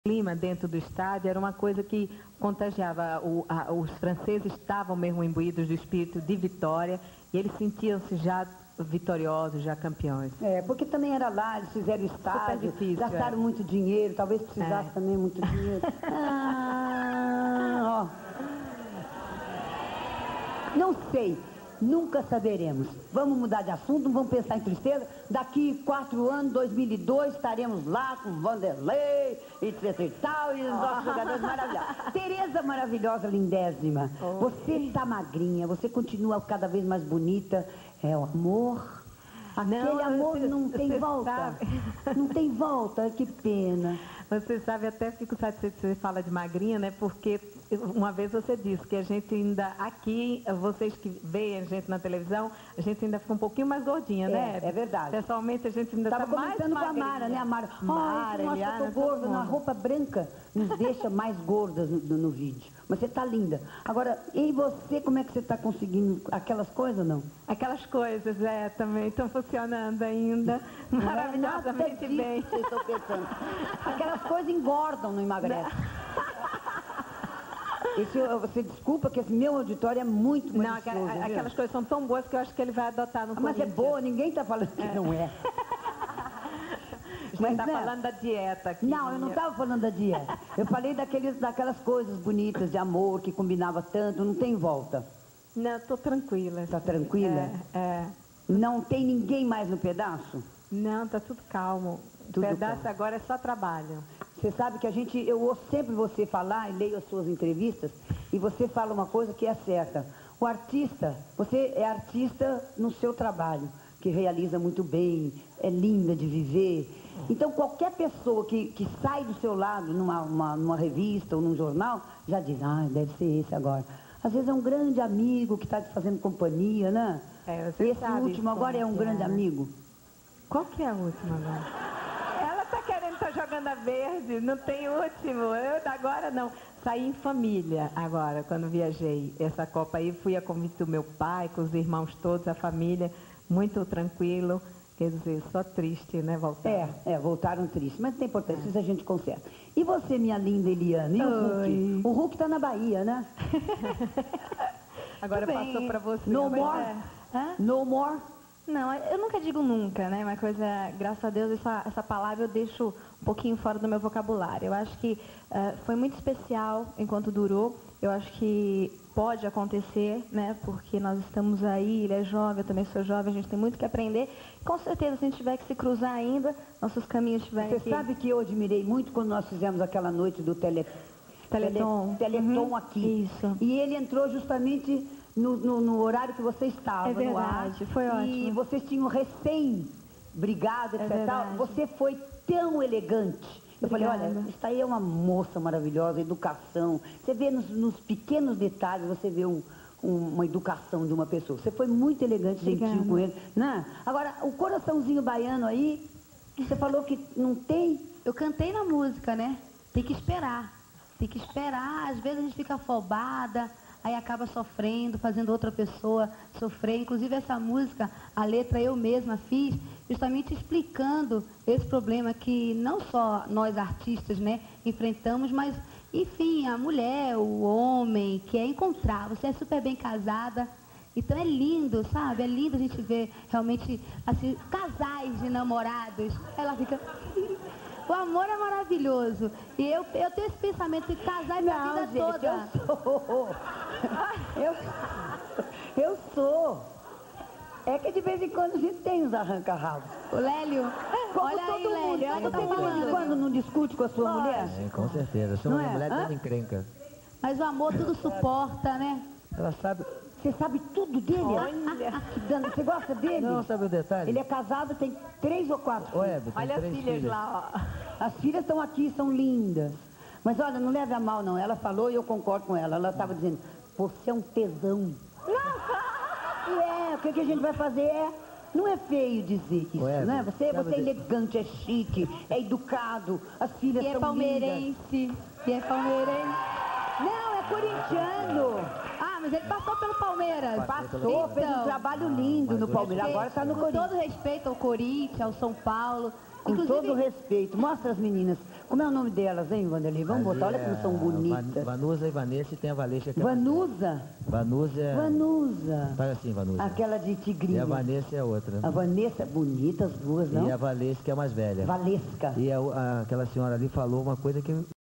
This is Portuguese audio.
clima dentro do estádio era uma coisa que contagiava. Os franceses estavam mesmo imbuídos do espírito de vitória e eles sentiam-se já vitoriosos, já campeões. É, porque também era lá, eles fizeram o estádio, difícil, gastaram muito dinheiro, talvez precisasse também muito dinheiro. Ó. Não sei, nunca saberemos. Vamos mudar de assunto, não vamos pensar em tristeza. Daqui 4 anos, 2002, estaremos lá com Vanderlei, etc e tal, e os nossos jogadores maravilhosos. Tereza maravilhosa, lindésima. Você está magrinha, você continua cada vez mais bonita. É o amor. Aquele amor não tem volta. Não tem volta, que pena. Você sabe, até fico satisfeita que você fala de magrinha, né? Porque uma vez você disse que a gente ainda aqui, vocês que veem a gente na televisão, a gente ainda fica um pouquinho mais gordinha, né? É verdade. Pessoalmente a gente ainda está mais comentando com a Mara, né? A Mara, nossa, eu tô gorda, na roupa branca nos deixa mais gordas no vídeo. Mas você tá linda. Agora, e você, como é que você tá conseguindo aquelas coisas ou não? Aquelas coisas, também estão funcionando ainda maravilhosamente bem. Eu estou pensando. Aquelas coisas engordam, não emagrecem. Você desculpa que esse meu auditório é muito malicioso. Não, aquelas coisas são tão boas que eu acho que ele vai adotar no Mas é boa, ninguém está falando que não é. Mas está falando da dieta aqui. Não, eu não estava falando da dieta. Eu falei daquelas coisas bonitas de amor que combinava tanto, não tem volta. Não, estou tranquila. Está tranquila? É. Não tem ninguém mais no pedaço? Não, está tudo calmo. O pedaço agora é só trabalho. Você sabe que eu ouço sempre você falar e leio as suas entrevistas e você fala uma coisa que é certa. O artista, você é artista no seu trabalho, que realiza muito bem, é linda de viver. Então qualquer pessoa que sai do seu lado numa revista ou num jornal, já diz, deve ser esse agora. Às vezes é um grande amigo que está te fazendo companhia, né? Esse último agora é um grande amigo. Qual que é o último agora? Ela está querendo estar jogando a verde, não tem último. Eu agora não. Saí em família agora, quando viajei essa Copa aí. Fui a convite do meu pai, com os irmãos todos, a família, muito tranquilo. Quer dizer, só triste, né, voltar? Voltaram tristes, mas não tem importância, isso a gente conserta. E você, minha linda Eliana, e o Hulk? O Hulk está na Bahia, né? Agora passou para você. No more? No more? Não, eu nunca digo nunca, né? Uma coisa, graças a Deus, essa palavra eu deixo um pouquinho fora do meu vocabulário. Eu acho que foi muito especial enquanto durou. Eu acho que pode acontecer, né? Porque nós estamos aí, ele é jovem, eu também sou jovem, a gente tem muito que aprender. Com certeza, se a gente tiver que se cruzar ainda, nossos caminhos tiverem Você sabe que eu admirei muito quando nós fizemos aquela noite do Teleton aqui. Isso. E ele entrou justamente no horário que você estava. É verdade, no ar, foi ótimo. E vocês tinham recém-brigado, etc. Você foi tão elegante. Eu falei, olha, isso aí é uma moça maravilhosa, educação. Você vê nos pequenos detalhes, você vê uma educação de uma pessoa. Você foi muito elegante, gentil com ele. Né? Agora, o coraçãozinho baiano aí, você falou que não tem... Eu cantei na música, né? Tem que esperar. Tem que esperar. Às vezes a gente fica afobada, aí acaba sofrendo, fazendo outra pessoa sofrer. Inclusive essa música, a letra eu mesma fiz, justamente explicando esse problema que não só nós artistas, né, enfrentamos, mas, enfim, a mulher, o homem, que é encontrar. Você é super bem casada, então é lindo, sabe? É lindo a gente ver realmente, assim, casais de namorados. Ela fica... O amor é maravilhoso. E eu tenho esse pensamento de casar minha vida toda. Eu sou. É que de vez em quando a gente tem uns arranca-rabos. O Lélio, olha aí, Lélio. Você de vez em quando não discute com a sua mulher? Com certeza. Eu sou uma mulher dando encrenca. Mas o amor tudo suporta, né? Ela sabe... Você sabe tudo dele? Olha. Você gosta dele? Não, sabe o detalhe? Ele é casado, tem 3 ou 4 filhos. Olha as filhas lá, ó. As filhas estão aqui, são lindas. Mas olha, não leve a mal, não. Ela falou e eu concordo com ela. Ela estava dizendo, você é um tesão. E o que a gente vai fazer não é feio dizer isso, né? Você é elegante, é chique, é educado, as filhas são lindas. E é palmeirense. Não, é corintiano. mas ele passou pelo Palmeiras. Passou, fez um trabalho lindo no Palmeiras. Agora está no Com Corinthians. todo respeito ao Corinthians, ao São Paulo. Com todo respeito. Mostra as meninas. Como é o nome delas, hein, Vanderlei? Vamos botar, olha como são bonitas. Vanusa e Vanessa, e tem a Valesca. Vanusa? Vanusa é... Vanusa. Faz assim, Vanusa. Aquela de E tigrinha. a Vanessa é a outra. A Vanessa, bonita as duas, não? E a Valesca é a mais velha. Valesca. E aquela senhora ali falou uma coisa que